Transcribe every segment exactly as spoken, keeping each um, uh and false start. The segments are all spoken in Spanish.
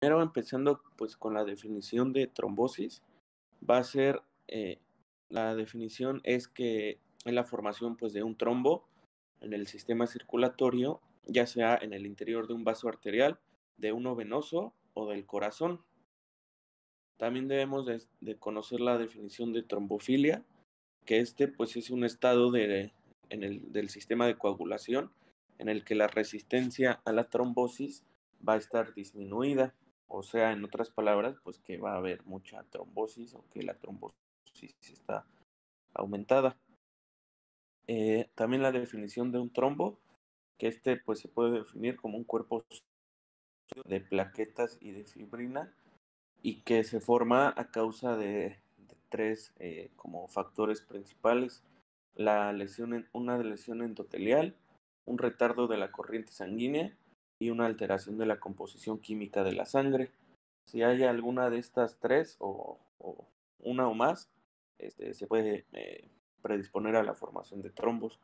Pero empezando pues con la definición de trombosis, va a ser, eh, la definición es que es la formación pues de un trombo en el sistema circulatorio, ya sea en el interior de un vaso arterial, de uno venoso o del corazón. También debemos de, de conocer la definición de trombofilia, que este pues es un estado de, en el, del sistema de coagulación en el que la resistencia a la trombosis va a estar disminuida, o sea, en otras palabras, pues que va a haber mucha trombosis o que la trombosis está aumentada. Eh, también la definición de un trombo, que este pues se puede definir como un cuerpo de plaquetas y de fibrina y que se forma a causa de, de tres eh, como factores principales: la lesión en, una lesión endotelial, un retardo de la corriente sanguínea y una alteración de la composición química de la sangre. Si hay alguna de estas tres o, o una o más, este, se puede eh, predisponer a la formación de trombos.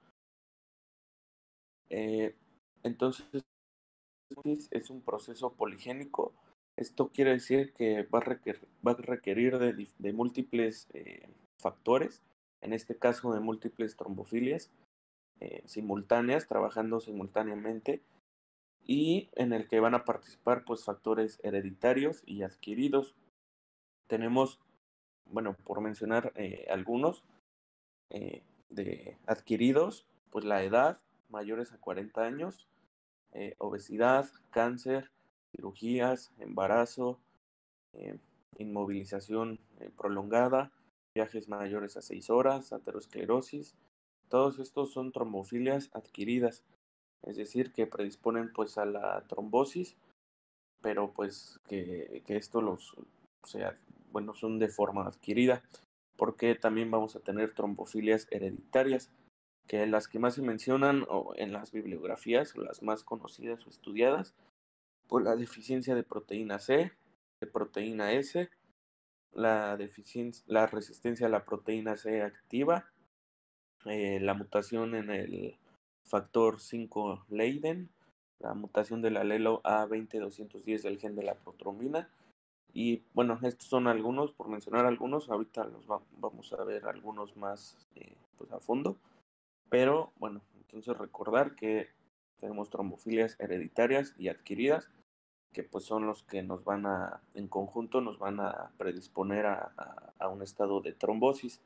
Eh, entonces, es un proceso poligénico. Esto quiere decir que va a requerir, va a requerir de, de múltiples eh, factores, en este caso de múltiples trombofilias eh, simultáneas, trabajando simultáneamente, y en el que van a participar pues factores hereditarios y adquiridos. Tenemos, bueno, por mencionar eh, algunos eh, de adquiridos, pues la edad, mayores a cuarenta años, eh, obesidad, cáncer, cirugías, embarazo, eh, inmovilización eh, prolongada, viajes mayores a seis horas, aterosclerosis. Todos estos son trombofilias adquiridas, es decir, que predisponen pues a la trombosis, pero pues que, que esto los, o sea, bueno, son de forma adquirida, porque también vamos a tener trombofilias hereditarias, que las que más se mencionan o en las bibliografías, o las más conocidas o estudiadas, por la deficiencia de proteína C, de proteína S, la, deficiencia, la resistencia a la proteína C activa, eh, la mutación en el factor cinco Leiden, la mutación del alelo A veinte doscientos diez del gen de la protrombina. Y bueno, estos son algunos, por mencionar algunos, ahorita los va, vamos a ver algunos más eh, pues a fondo. Pero bueno, entonces recordar que tenemos trombofilias hereditarias y adquiridas, que pues son los que nos van a, en conjunto, nos van a predisponer a, a, a un estado de trombosis.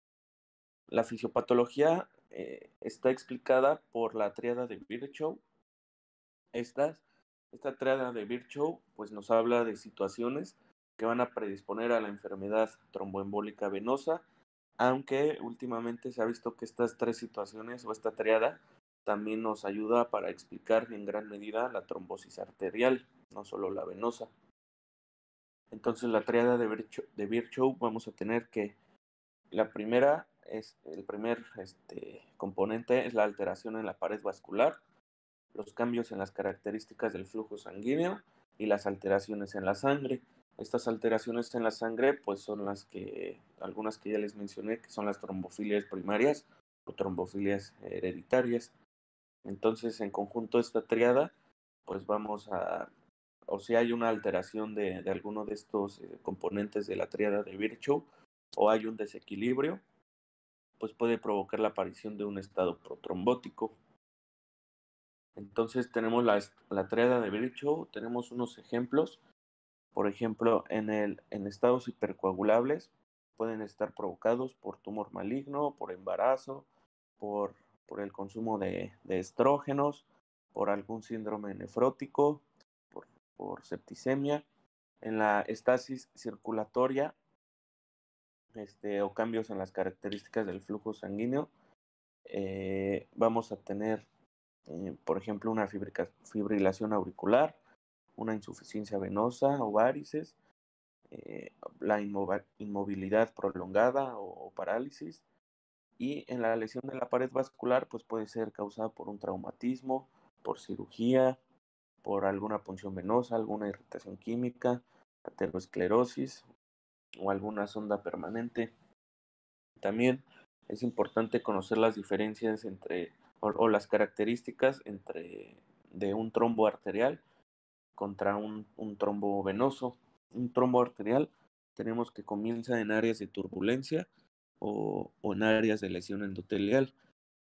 La fisiopatología eh, está explicada por la tríada de Virchow. Estas, esta tríada de Virchow pues nos habla de situaciones que van a predisponer a la enfermedad tromboembólica venosa, aunque últimamente se ha visto que estas tres situaciones o esta triada también nos ayuda para explicar en gran medida la trombosis arterial, no solo la venosa. Entonces la triada de Virchow, de Virchow vamos a tener que la primera es el primer este, componente es la alteración en la pared vascular, los cambios en las características del flujo sanguíneo y las alteraciones en la sangre. Estas alteraciones en la sangre pues son las que, algunas que ya les mencioné, que son las trombofilias primarias o trombofilias hereditarias. Entonces, en conjunto esta triada, pues vamos a, o si hay una alteración de, de alguno de estos eh, componentes de la triada de Virchow, o hay un desequilibrio, pues puede provocar la aparición de un estado protrombótico. Entonces tenemos la, la triada de Virchow, tenemos unos ejemplos. Por ejemplo, en, el, en estados hipercoagulables pueden estar provocados por tumor maligno, por embarazo, por, por el consumo de, de estrógenos, por algún síndrome nefrótico, por, por septicemia. En la estasis circulatoria este, o cambios en las características del flujo sanguíneo, eh, vamos a tener, eh, por ejemplo, una fibrilación auricular, una insuficiencia venosa o varices, eh, la inmovilidad prolongada o, o parálisis. Y en la lesión de la pared vascular, pues puede ser causada por un traumatismo, por cirugía, por alguna punción venosa, alguna irritación química, aterosclerosis o alguna sonda permanente. También es importante conocer las diferencias entre o, o las características entre de un trombo arterial contra un, un trombo venoso. Un trombo arterial tenemos que comienza en áreas de turbulencia o, o en áreas de lesión endotelial.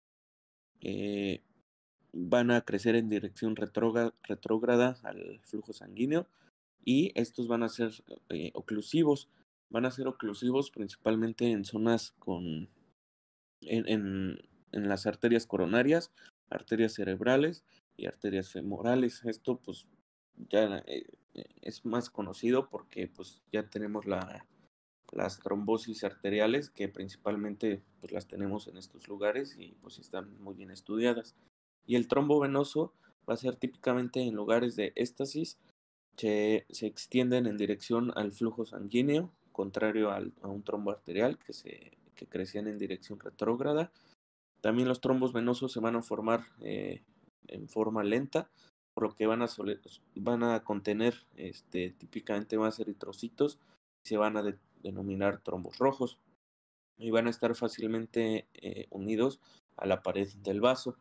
Eh, van a crecer en dirección retrógrada, retrógrada al flujo sanguíneo y estos van a ser eh, oclusivos. Van a ser oclusivos principalmente en zonas con en, en, en las arterias coronarias, arterias cerebrales y arterias femorales. Esto pues ya eh, es más conocido porque pues ya tenemos la, las trombosis arteriales que principalmente pues las tenemos en estos lugares y pues están muy bien estudiadas. Y el trombo venoso va a ser típicamente en lugares de éstasis que se extienden en dirección al flujo sanguíneo, contrario al, a un trombo arterial que, se, que crecían en dirección retrógrada. También los trombos venosos se van a formar eh, en forma lenta, por lo que van a, sole, van a contener este, típicamente más eritrocitos y se van a de, denominar trombos rojos y van a estar fácilmente eh, unidos a la pared del vaso.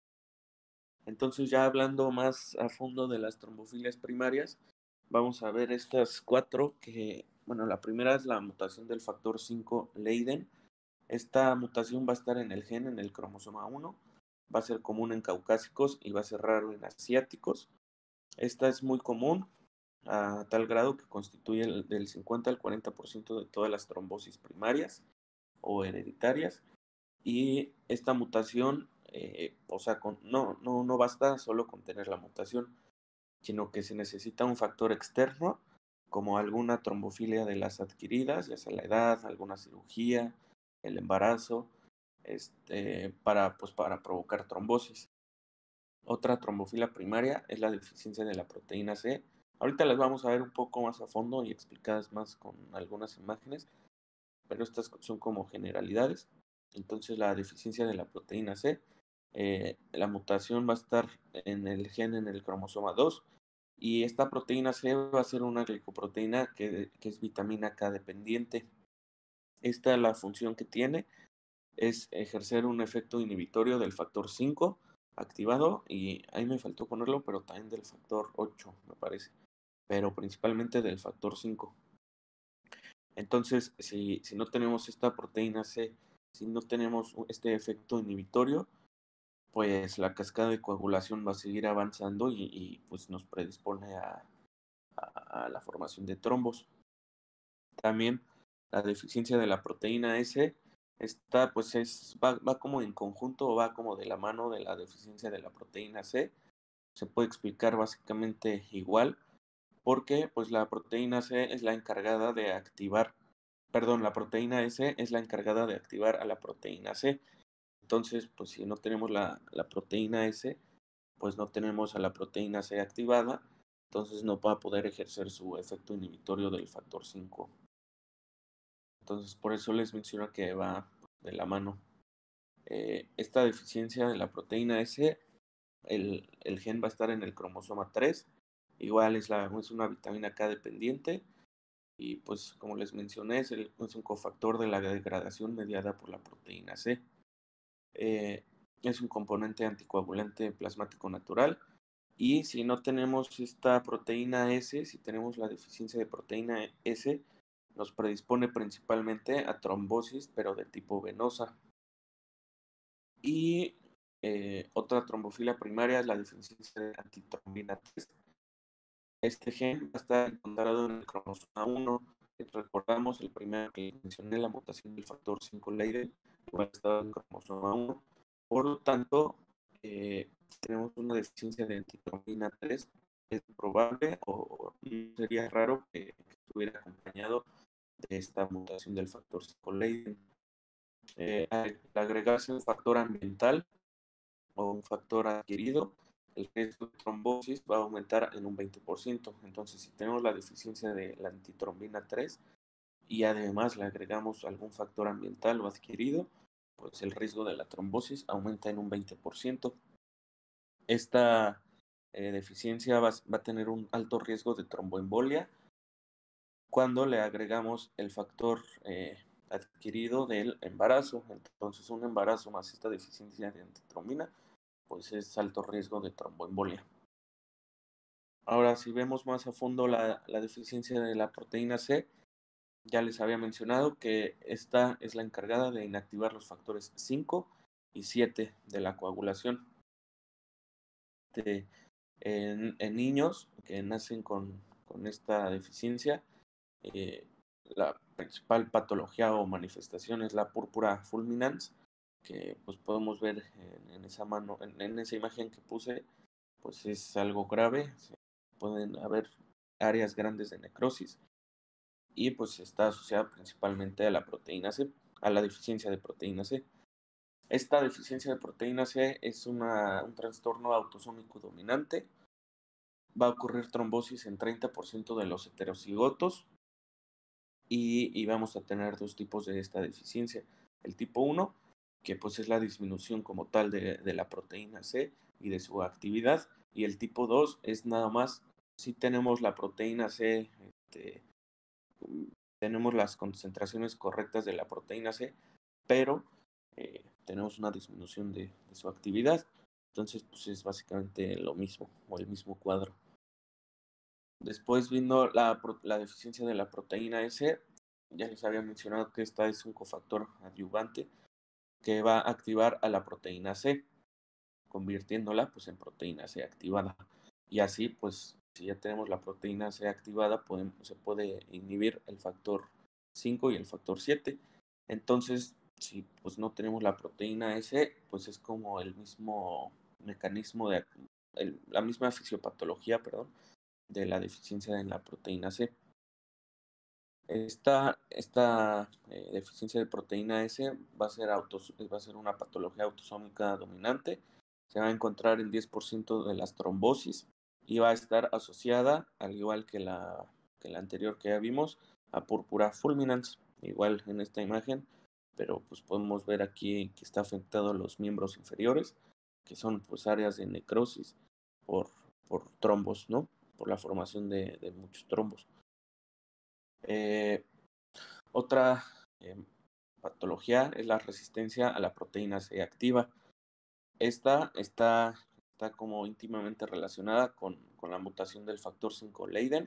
Entonces, ya hablando más a fondo de las trombofilias primarias, vamos a ver estas cuatro que, bueno, la primera es la mutación del factor cinco Leiden. Esta mutación va a estar en el gen, en el cromosoma uno, va a ser común en caucásicos y va a ser raro en asiáticos. Esta es muy común a tal grado que constituye el, del cincuenta al cuarenta por ciento de todas las trombosis primarias o hereditarias. Y esta mutación, eh, o sea, con, no, no, no basta solo con tener la mutación, sino que se necesita un factor externo, como alguna trombofilia de las adquiridas, ya sea la edad, alguna cirugía, el embarazo, este, para, pues, para provocar trombosis. Otra trombofilia primaria es la deficiencia de la proteína C. Ahorita las vamos a ver un poco más a fondo y explicadas más con algunas imágenes, pero estas son como generalidades. Entonces, la deficiencia de la proteína C, eh, la mutación va a estar en el gen en el cromosoma dos, y esta proteína C va a ser una glicoproteína que, que es vitamina K dependiente. Esta, la función que tiene es ejercer un efecto inhibitorio del factor cinco activado, y ahí me faltó ponerlo, pero también del factor ocho, me parece, pero principalmente del factor cinco. Entonces, si, si no tenemos esta proteína C, si no tenemos este efecto inhibitorio, pues la cascada de coagulación va a seguir avanzando y, y pues nos predispone a, a, a la formación de trombos. También la deficiencia de la proteína S, esta pues es, va, va como en conjunto o va como de la mano de la deficiencia de la proteína C. Se puede explicar básicamente igual, porque pues la proteína C es la encargada de activar, perdón, la proteína S es la encargada de activar a la proteína C. Entonces, pues si no tenemos la, la proteína S, pues no tenemos a la proteína C activada, entonces no va a poder ejercer su efecto inhibitorio del factor cinco. Entonces, por eso les menciono que va de la mano. Eh, esta deficiencia de la proteína S, el, el gen va a estar en el cromosoma tres, igual es, la, es una vitamina K dependiente, y pues como les mencioné, es, el, es un cofactor de la degradación mediada por la proteína C. Eh, es un componente anticoagulante plasmático natural, y si no tenemos esta proteína S, si tenemos la deficiencia de proteína S, nos predispone principalmente a trombosis, pero de tipo venosa. Y eh, otra trombofilia primaria es la deficiencia de antitrombina tres. Este gen va a estar encontrado en el cromosoma uno. Recordamos el primero que mencioné, la mutación del factor cinco Leiden, igual estaba en el cromosoma uno. Por lo tanto, eh, tenemos una deficiencia de antitrombina tres. Es probable o sería raro que, que estuviera acompañado de esta mutación del factor cinco Leiden. Eh, al agregarse un factor ambiental o un factor adquirido, el riesgo de trombosis va a aumentar en un veinte por ciento. Entonces, si tenemos la deficiencia de la antitrombina tres y además le agregamos algún factor ambiental o adquirido, pues el riesgo de la trombosis aumenta en un veinte por ciento. Esta eh, deficiencia va, va a tener un alto riesgo de tromboembolia cuando le agregamos el factor eh, adquirido del embarazo. Entonces, un embarazo más esta deficiencia de antitrombina, pues es alto riesgo de tromboembolia. Ahora, si vemos más a fondo la, la deficiencia de la proteína C, ya les había mencionado que esta es la encargada de inactivar los factores cinco y siete de la coagulación. De, en, en, niños que nacen con, con esta deficiencia, eh, la principal patología o manifestación es la púrpura fulminans, que pues podemos ver en, en esa mano, en, en esa imagen que puse, pues es algo grave. Pueden haber áreas grandes de necrosis y pues está asociada principalmente a la proteína C, a la deficiencia de proteína C. Esta deficiencia de proteína C es una, un trastorno autosómico dominante. Va a ocurrir trombosis en treinta por ciento de los heterocigotos y, y vamos a tener dos tipos de esta deficiencia. El tipo uno, que pues es la disminución como tal de, de la proteína C y de su actividad, y el tipo dos es nada más si tenemos la proteína C, este, tenemos las concentraciones correctas de la proteína C, pero eh, tenemos una disminución de, de su actividad. Entonces, pues es básicamente lo mismo o el mismo cuadro. Después vino la, la deficiencia de la proteína S. Ya les había mencionado que esta es un cofactor adyuvante que va a activar a la proteína C, convirtiéndola pues en proteína C activada. Y así, pues, si ya tenemos la proteína C activada, podemos, se puede inhibir el factor cinco y el factor siete. Entonces, si pues no tenemos la proteína S, pues es como el mismo mecanismo de el, la misma fisiopatología, perdón, de la deficiencia en la proteína C. Esta, esta eh, deficiencia de proteína S va a, ser autos, va a ser una patología autosómica dominante. Se va a encontrar en diez por ciento de las trombosis y va a estar asociada, al igual que la, que la anterior que ya vimos, a púrpura fulminans, igual en esta imagen, pero pues podemos ver aquí que está afectado a los miembros inferiores, que son pues áreas de necrosis por, por trombos, ¿no? Por la formación de, de muchos trombos. Eh, otra eh, patología es la resistencia a la proteína C activa. Esta está, está como íntimamente relacionada con, con la mutación del factor cinco Leiden,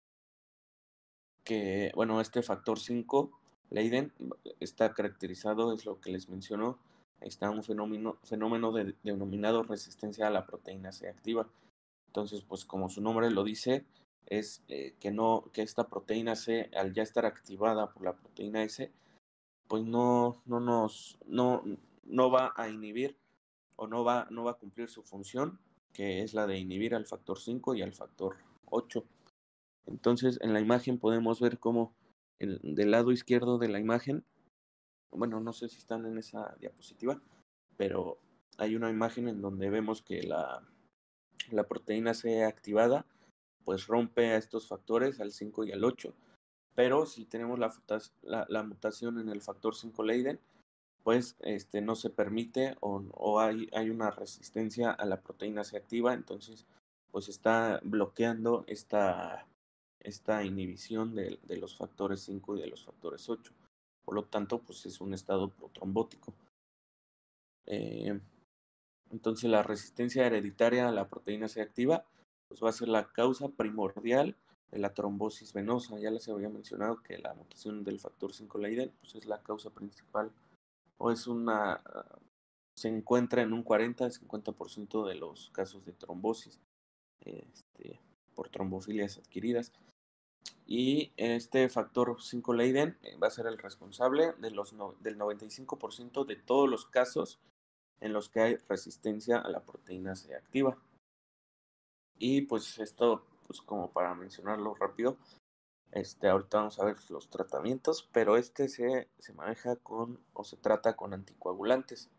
que, bueno, este factor cinco Leiden está caracterizado, es lo que les menciono, está un fenómeno, fenómeno de, denominado resistencia a la proteína C activa. Entonces, pues como su nombre lo dice, es eh, que, no, que esta proteína C, al ya estar activada por la proteína S, pues no, no nos, no, no va a inhibir o no va, no va a cumplir su función, que es la de inhibir al factor cinco y al factor ocho. Entonces, en la imagen podemos ver cómo el, del lado izquierdo de la imagen, bueno, no sé si están en esa diapositiva, pero hay una imagen en donde vemos que la, la proteína C activada pues rompe a estos factores, al cinco y al ocho, pero si tenemos la, la, la mutación en el factor cinco Leiden, pues este, no se permite o, o hay, hay una resistencia a la proteína C activa, entonces pues está bloqueando esta, esta inhibición de, de los factores cinco y de los factores ocho. Por lo tanto, pues es un estado protrombótico. Eh, entonces la resistencia hereditaria a la proteína C activa pues va a ser la causa primordial de la trombosis venosa. Ya les había mencionado que la mutación del factor cinco Leiden pues es la causa principal o es una, se encuentra en un cuarenta a cincuenta por ciento de los casos de trombosis este, por trombofilias adquiridas. Y este factor cinco Leiden va a ser el responsable de los no, del noventa y cinco por ciento de todos los casos en los que hay resistencia a la proteína C activa. Y pues esto, pues como para mencionarlo rápido, este, ahorita vamos a ver los tratamientos, pero este se, se maneja con o se trata con anticoagulantes.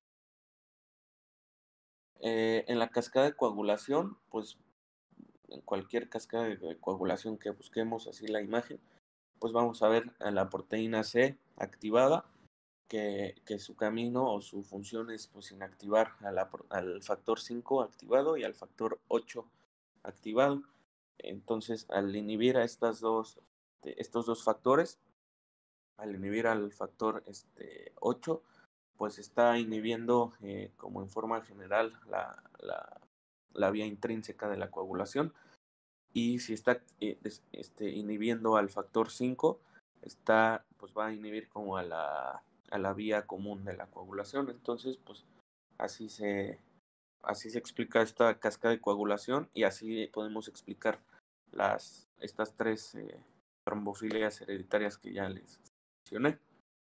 Eh, en la cascada de coagulación, pues en cualquier cascada de coagulación que busquemos así la imagen, pues vamos a ver a la proteína C activada, que, que su camino o su función es pues inactivar a la, al factor cinco activado y al factor ocho activado. Entonces, al inhibir a estas dos, estos dos factores, al inhibir al factor este, ocho, pues está inhibiendo eh, como en forma general la, la, la vía intrínseca de la coagulación. y si está eh, este, inhibiendo al factor cinco, está, pues va a inhibir como a la, a la vía común de la coagulación. Entonces, pues así se, así se explica esta cascada de coagulación y así podemos explicar las, estas tres eh, trombofilias hereditarias que ya les mencioné.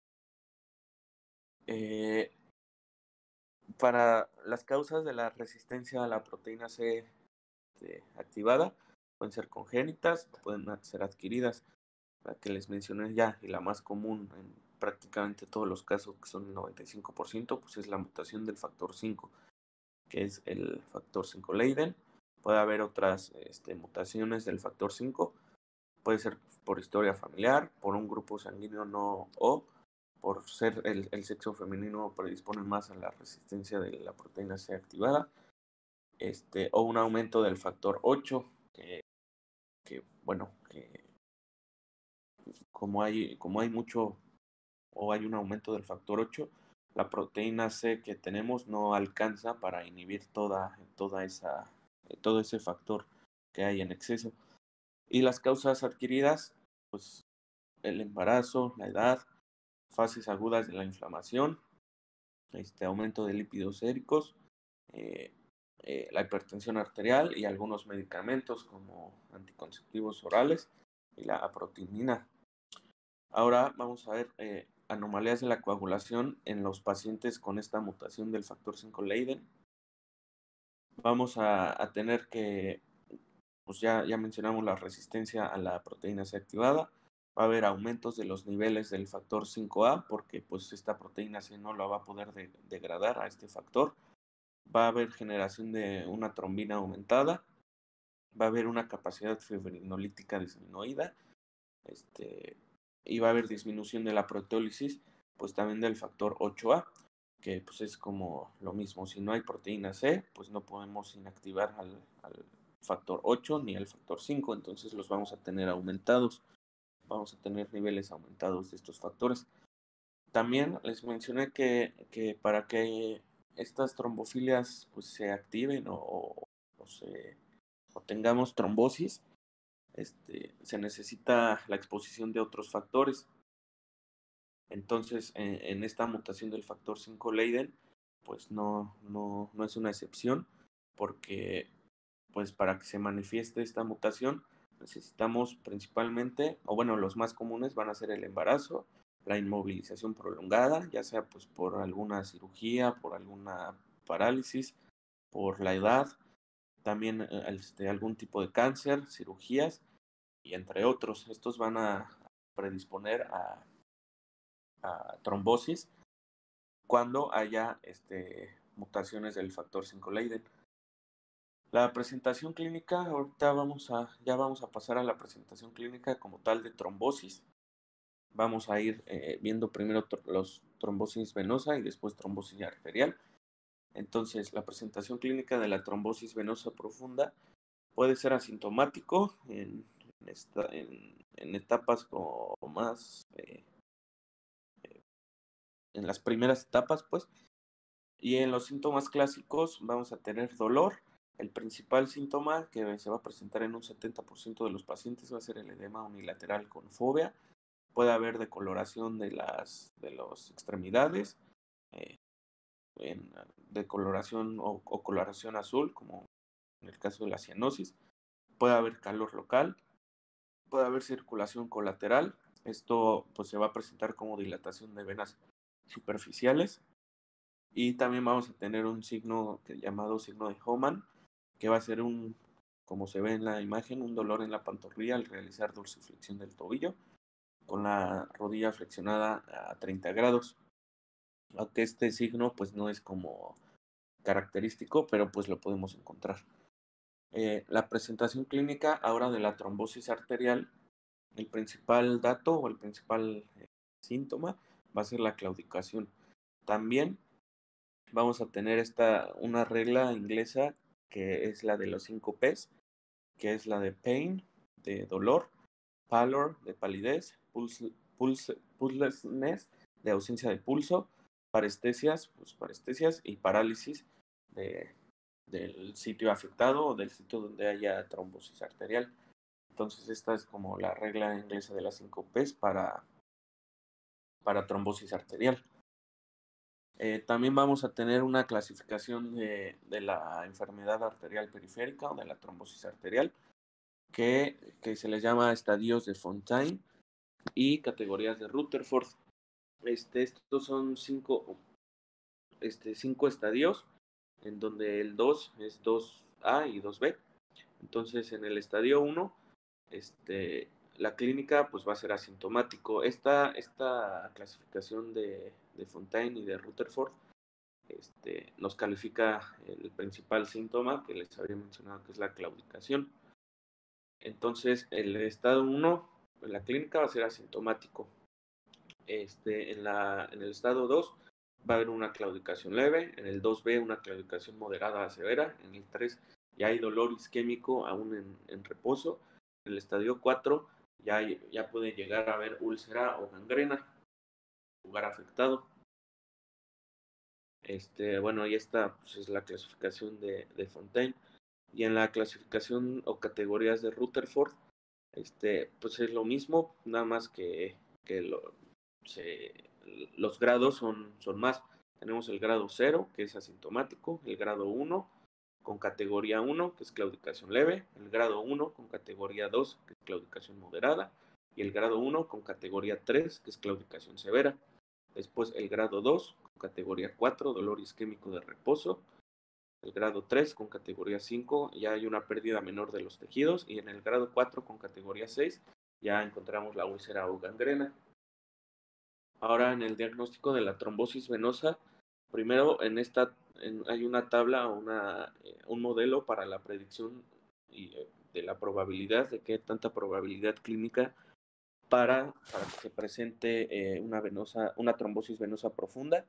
Eh, para las causas de la resistencia a la proteína C este, activada, pueden ser congénitas, pueden ser adquiridas. La que les mencioné ya, y la más común en prácticamente todos los casos, que son el noventa y cinco por ciento, pues es la mutación del factor cinco, que es el factor cinco Leiden. Puede haber otras este, mutaciones del factor cinco, puede ser por historia familiar, por un grupo sanguíneo no o por ser el, el sexo femenino predispone más a la resistencia de la proteína C activada, este, o un aumento del factor ocho, que, que bueno, que como hay, como hay mucho o hay un aumento del factor ocho, la proteína C que tenemos no alcanza para inhibir toda, toda esa, todo ese factor que hay en exceso. Y las causas adquiridas, pues el embarazo, la edad, fases agudas de la inflamación, este aumento de lípidos séricos, eh, eh, la hipertensión arterial y algunos medicamentos como anticonceptivos orales y la aprotimina. Ahora vamos a ver eh, anomalías de la coagulación en los pacientes con esta mutación del factor cinco Leiden. Vamos a, a tener que, pues ya, ya mencionamos la resistencia a la proteína C activada. Va a haber aumentos de los niveles del factor cinco A porque pues esta proteína C no la va a poder de, degradar a este factor. Va a haber generación de una trombina aumentada. Va a haber una capacidad fibrinolítica disminuida. Este, y va a haber disminución de la proteólisis, pues también del factor ocho A, que pues es como lo mismo. Si no hay proteína C, pues no podemos inactivar al, al factor ocho ni al factor cinco, entonces los vamos a tener aumentados. Vamos a tener niveles aumentados de estos factores. También les mencioné que, que para que estas trombofilias pues, se activen o, o, se, o tengamos trombosis, este, se necesita la exposición de otros factores. Entonces, en, en esta mutación del factor cinco Leiden, pues no, no, no es una excepción, porque pues para que se manifieste esta mutación necesitamos principalmente, o bueno, los más comunes van a ser el embarazo, la inmovilización prolongada, ya sea pues por alguna cirugía, por alguna parálisis, por la edad, también eh, este, algún tipo de cáncer, cirugías, y entre otros. Estos van a predisponer a, a trombosis cuando haya este, mutaciones del factor cinco Leiden. La presentación clínica, ahorita vamos a, ya vamos a pasar a la presentación clínica como tal de trombosis. Vamos a ir eh, viendo primero tr los trombosis venosa y después trombosis arterial. Entonces, la presentación clínica de la trombosis venosa profunda puede ser asintomático en, en, esta, en, en etapas como más, eh, en las primeras etapas, pues. Y en los síntomas clásicos vamos a tener dolor. El principal síntoma que se va a presentar en un setenta por ciento de los pacientes va a ser el edema unilateral con fobia. Puede haber decoloración de las de las extremidades, eh, en decoloración o, o coloración azul, como en el caso de la cianosis. Puede haber calor local, puede haber circulación colateral. Esto pues se va a presentar como dilatación de venas superficiales. Y también vamos a tener un signo que, llamado signo de Homan, que va a ser un, como se ve en la imagen, un dolor en la pantorrilla al realizar dorsiflexión del tobillo, con la rodilla flexionada a treinta grados. Aunque este signo pues no es como característico, pero pues lo podemos encontrar. Eh, la presentación clínica ahora de la trombosis arterial, el principal dato o el principal eh, síntoma va a ser la claudicación. También vamos a tener esta, una regla inglesa que es la de los cinco P's, que es la de pain, de dolor, pallor, de palidez, pulse, pulse, pulselessness, de ausencia de pulso, parestesias, pues parestesias y parálisis de, del sitio afectado o del sitio donde haya trombosis arterial. Entonces esta es como la regla inglesa de las cinco P's para, para trombosis arterial. Eh, también vamos a tener una clasificación de, de la enfermedad arterial periférica o de la trombosis arterial, que, que se les llama estadios de Fontaine y categorías de Rutherford. Este, estos son cinco, este, cinco estadios, en donde el dos es dos A y dos B. Entonces, en el estadio uno, este, la clínica pues va a ser asintomático. Esta, esta clasificación de, de Fontaine y de Rutherford este, nos califica el principal síntoma que les había mencionado, que es la claudicación. Entonces, el estado uno en la clínica va a ser asintomático. Este, en, la, en el estado dos va a haber una claudicación leve, en el dos B una claudicación moderada a severa, en el tres ya hay dolor isquémico aún en, en reposo, en el estadio cuatro ya, hay, ya puede llegar a haber úlcera o gangrena, lugar afectado. Este, bueno, ahí está, pues es la clasificación de, de Fontaine. Y en la clasificación o categorías de Rutherford, este, pues es lo mismo, nada más que, que lo, se, los grados son, son más. Tenemos el grado cero, que es asintomático, el grado uno con categoría uno, que es claudicación leve, el grado uno con categoría dos, que es claudicación moderada, y el grado uno con categoría tres, que es claudicación severa. Después el grado dos con categoría cuatro, dolor isquémico de reposo. El grado tres con categoría cinco ya hay una pérdida menor de los tejidos, y en el grado cuatro con categoría seis ya encontramos la úlcera o gangrena. Ahora, en el diagnóstico de la trombosis venosa, primero en esta en, hay una tabla o una, eh, un modelo para la predicción y, eh, de la probabilidad, de qué tanta probabilidad clínica para, para que se presente eh, una, venosa, una trombosis venosa profunda,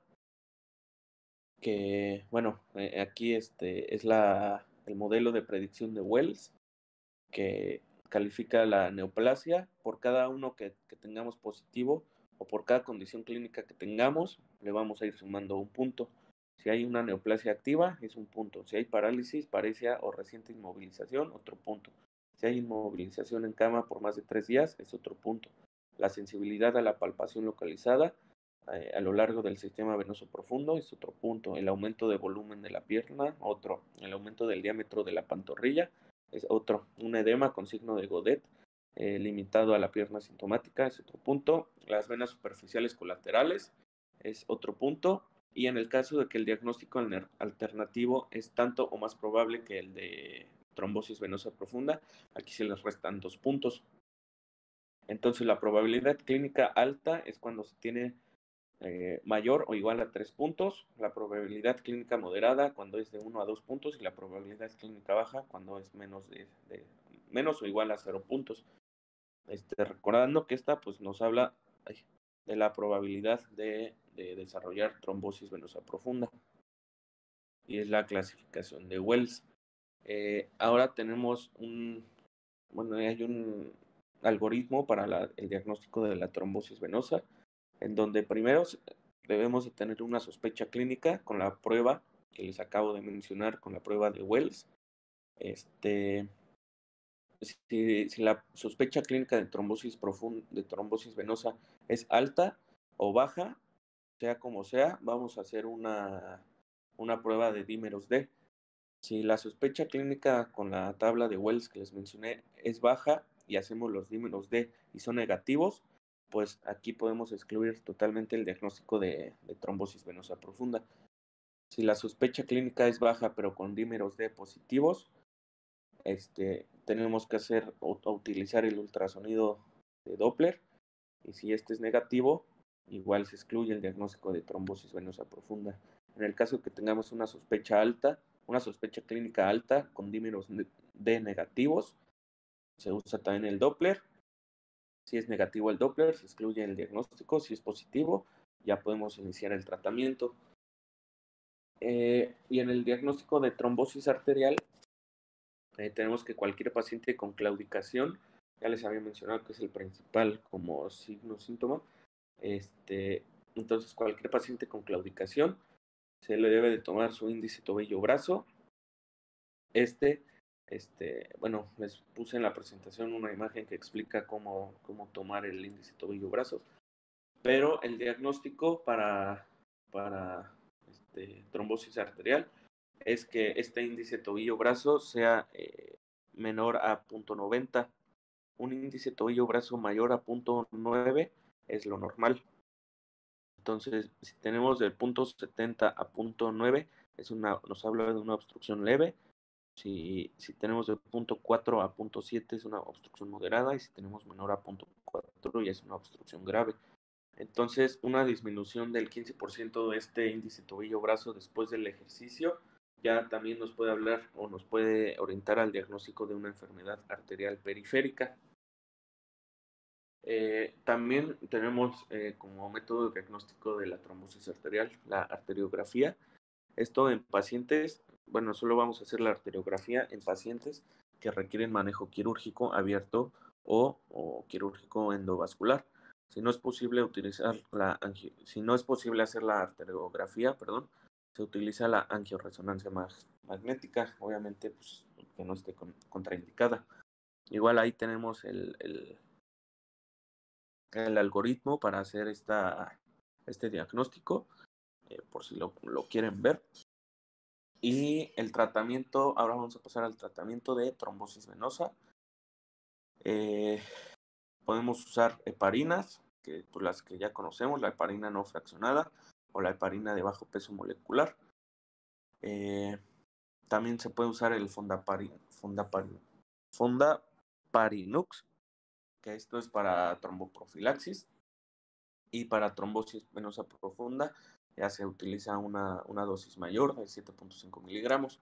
que, bueno, eh, aquí este, es la, el modelo de predicción de Wells, que califica la neoplasia por cada uno que, que tengamos positivo, o por cada condición clínica que tengamos, le vamos a ir sumando un punto. Si hay una neoplasia activa, es un punto. Si hay parálisis, paresia o reciente inmovilización, otro punto. Si hay inmovilización en cama por más de tres días, es otro punto. La sensibilidad a la palpación localizada eh, a lo largo del sistema venoso profundo es otro punto. El aumento de volumen de la pierna, otro. El aumento del diámetro de la pantorrilla es otro. Un edema con signo de Godet eh, limitado a la pierna sintomática es otro punto. Las venas superficiales colaterales es otro punto. Y en el caso de que el diagnóstico alternativo es tanto o más probable que el de trombosis venosa profunda, aquí se les restan dos puntos. Entonces, la probabilidad clínica alta es cuando se tiene eh, mayor o igual a tres puntos, la probabilidad clínica moderada cuando es de uno a dos puntos, y la probabilidad clínica baja cuando es menos, de, de, menos o igual a cero puntos. Este, recordando que esta pues, nos habla ay, de la probabilidad de, de desarrollar trombosis venosa profunda, y es la clasificación de Wells. Eh, ahora tenemos un, bueno, hay un algoritmo para la, el diagnóstico de la trombosis venosa, en donde primero debemos de tener una sospecha clínica con la prueba que les acabo de mencionar, con la prueba de Wells. Este, si, si la sospecha clínica de trombosis profunda, de trombosis venosa es alta o baja, sea como sea, vamos a hacer una, una prueba de dímeros D. Si la sospecha clínica con la tabla de Wells que les mencioné es baja y hacemos los dímeros D y son negativos, pues aquí podemos excluir totalmente el diagnóstico de, de trombosis venosa profunda. Si la sospecha clínica es baja pero con dímeros D positivos, este, tenemos que hacer o, o utilizar el ultrasonido de Doppler, y si este es negativo, igual se excluye el diagnóstico de trombosis venosa profunda. En el caso que tengamos una sospecha alta, una sospecha clínica alta con dímeros D negativos, se usa también el Doppler. Si es negativo el Doppler, se excluye el diagnóstico. Si es positivo, ya podemos iniciar el tratamiento. Eh, y en el diagnóstico de trombosis arterial, eh, tenemos que cualquier paciente con claudicación, ya les había mencionado que es el principal como signo síntoma, este, entonces cualquier paciente con claudicación se le debe de tomar su índice tobillo brazo. Este Este, bueno, les puse en la presentación una imagen que explica cómo, cómo tomar el índice tobillo-brazo, pero el diagnóstico para, para este, trombosis arterial es que este índice tobillo-brazo sea eh, menor a punto noventa. Un índice tobillo-brazo mayor a punto nueve es lo normal. Entonces, si tenemos del punto setenta a punto nueve, es una, nos habla de una obstrucción leve. Si, si tenemos de punto cuatro a punto siete es una obstrucción moderada, y si tenemos menor a punto cuatro ya es una obstrucción grave. Entonces, una disminución del quince por ciento de este índice tobillo-brazo después del ejercicio ya también nos puede hablar o nos puede orientar al diagnóstico de una enfermedad arterial periférica. Eh, también tenemos eh, como método de diagnóstico de la trombosis arterial la arteriografía. Esto en pacientes, bueno, solo vamos a hacer la arteriografía en pacientes que requieren manejo quirúrgico abierto o, o quirúrgico endovascular. Si no es posible utilizar la angio, si no es posible hacer la arteriografía, perdón, se utiliza la angioresonancia mag magnética, obviamente pues, que no esté con, contraindicada. Igual ahí tenemos el, el, el algoritmo para hacer esta, este diagnóstico, eh, por si lo, lo quieren ver. Y el tratamiento, ahora vamos a pasar al tratamiento de trombosis venosa. Eh, podemos usar heparinas, que pues las que ya conocemos, la heparina no fraccionada o la heparina de bajo peso molecular. Eh, también se puede usar el Fondapari, Fondapari, Fondaparinux, que esto es para tromboprofilaxis, y para trombosis venosa profunda ya se utiliza una, una dosis mayor de siete punto cinco miligramos.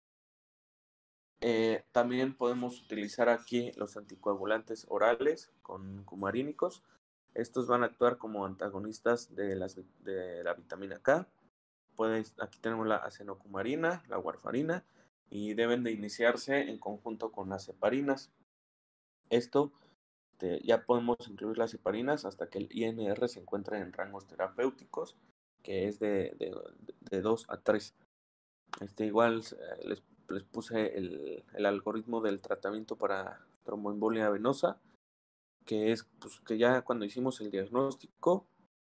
Eh, también podemos utilizar aquí los anticoagulantes orales con cumarínicos. Estos van a actuar como antagonistas de, las, de la vitamina K. Puedes, aquí tenemos la acenocumarina, la warfarina, y deben de iniciarse en conjunto con las heparinas. Esto este, ya podemos incluir las heparinas hasta que el I N R se encuentre en rangos terapéuticos, que es de, de, de dos a tres. Este, igual eh, les, les, puse el, el, algoritmo del tratamiento para tromboembolia venosa, que es pues, que ya cuando hicimos el diagnóstico,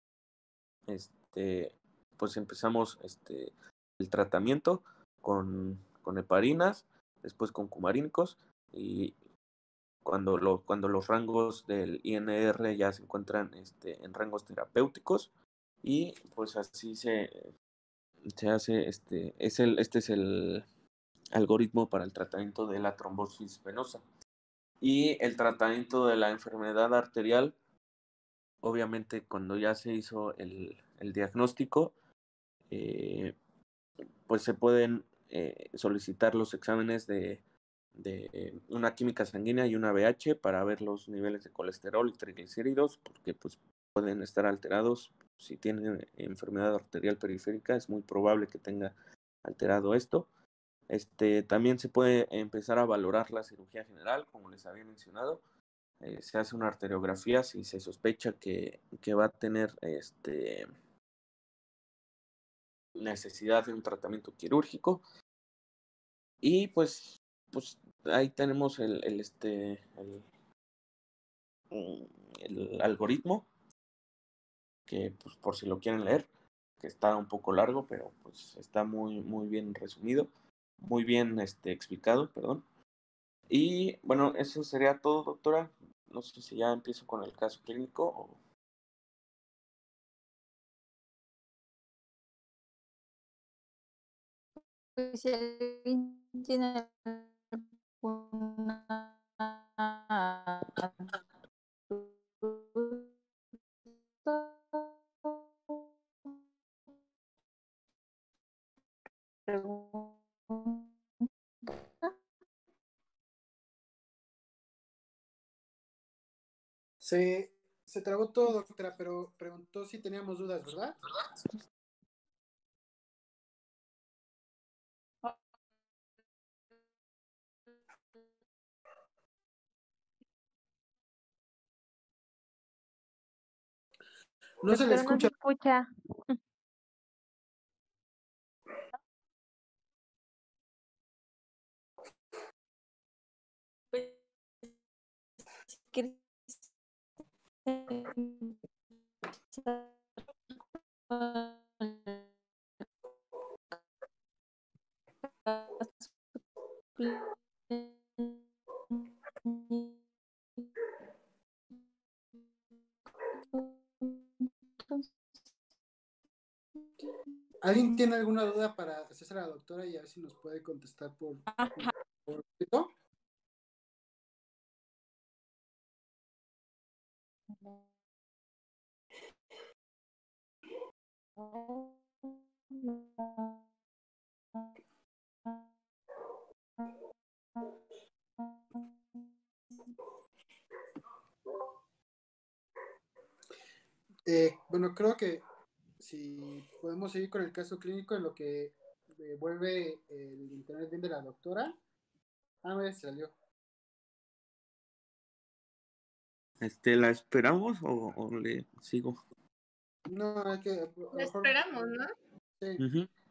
este, pues empezamos este, el tratamiento con, con heparinas, después con cumarínicos, y cuando, lo, cuando los rangos del I N R ya se encuentran este, en rangos terapéuticos, y pues así se, se hace, este, es el, este es el algoritmo para el tratamiento de la trombosis venosa. Y el tratamiento de la enfermedad arterial, obviamente cuando ya se hizo el, el diagnóstico, eh, pues se pueden eh, solicitar los exámenes de, de una química sanguínea y una B H para ver los niveles de colesterol y triglicéridos, porque pues pueden estar alterados. Si tienen enfermedad arterial periférica, es muy probable que tenga alterado esto. Este, también se puede empezar a valorar la cirugía general, como les había mencionado. Eh, se hace una arteriografía si se sospecha que, que va a tener este, necesidad de un tratamiento quirúrgico. Y pues, pues ahí tenemos el, el, este, el, el algoritmo, que pues por si lo quieren leer, que está un poco largo, pero pues está muy, muy bien resumido, muy bien este, explicado, perdón. Y bueno, eso sería todo, doctora. No sé si ya empiezo con el caso clínico o... Pues si alguien tiene alguna pregunta. Se, se trabó todo, doctora, pero preguntó si teníamos dudas, ¿verdad? No se le Doctora, no se escucha. escucha. quieres empezar con ¿Alguien tiene alguna duda para hacerse a la doctora y a ver si nos puede contestar por, por escrito? Eh, bueno, creo que si podemos seguir con el caso clínico en lo que eh, vuelve el internet bien de la doctora. Ah, me salió. Este, ¿la esperamos o, o le sigo? No, hay que. A lo Lo mejor, esperamos, ¿no? sí. Ujú.